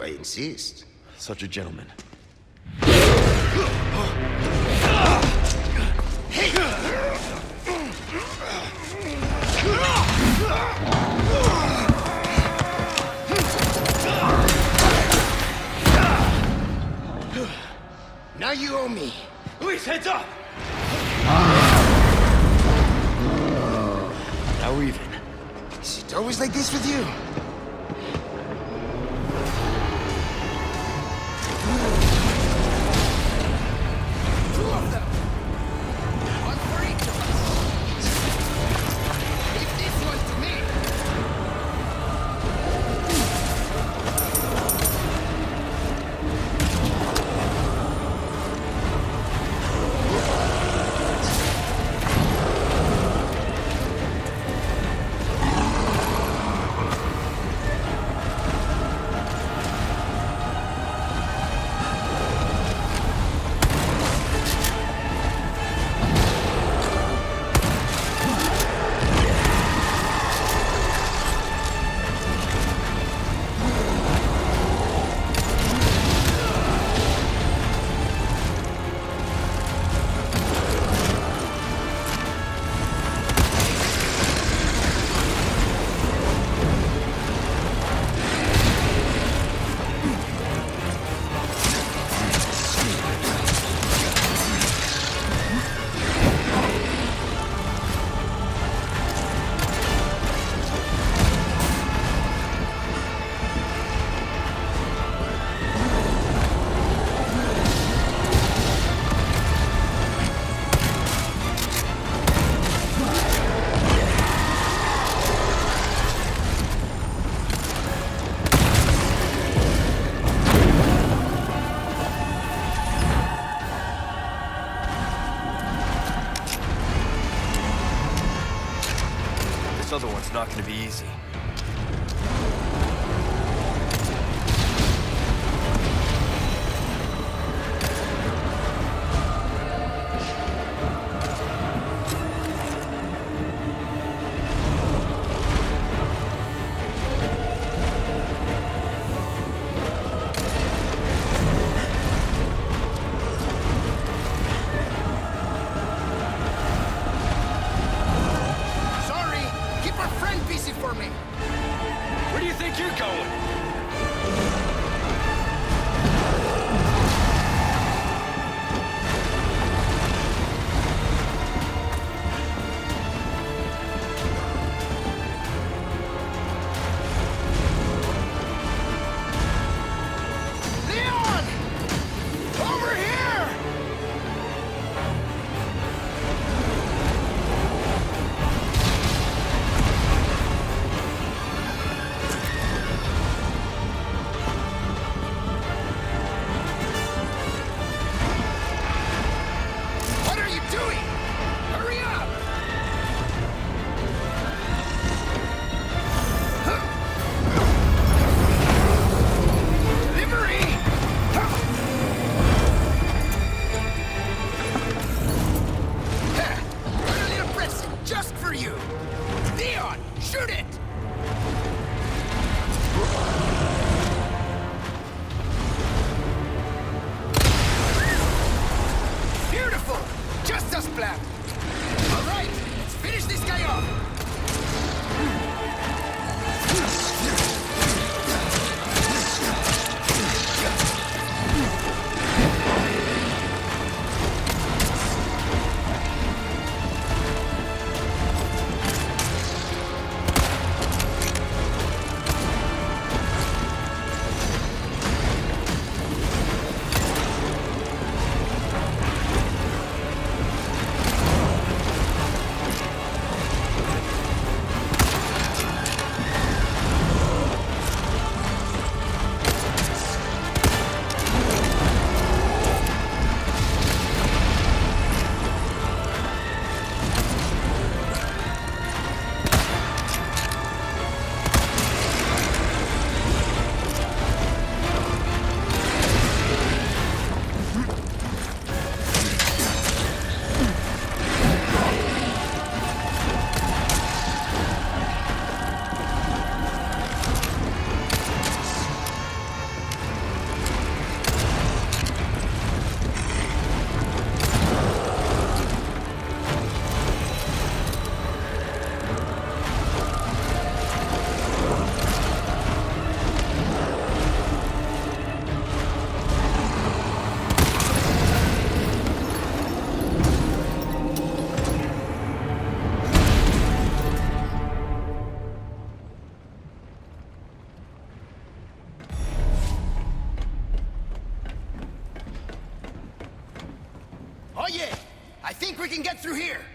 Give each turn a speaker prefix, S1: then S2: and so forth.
S1: I insist.
S2: Such a gentleman.
S1: Now you owe me.
S3: Luis, heads up!
S2: Now we're even.
S1: Is it always like this with you?
S4: Two of them! One for each of us! Leave this one to me!
S2: This other one's not gonna be easy.
S4: Sorry! Keep our friend busy for me!
S3: Where do you think you're going?
S4: Leon! Over here! What are you doing? Hurry up! Delivery! Got a little present just for you! Leon, shoot it! Beautiful! Just as planned! Alright, let's finish this guy off! we can get through here.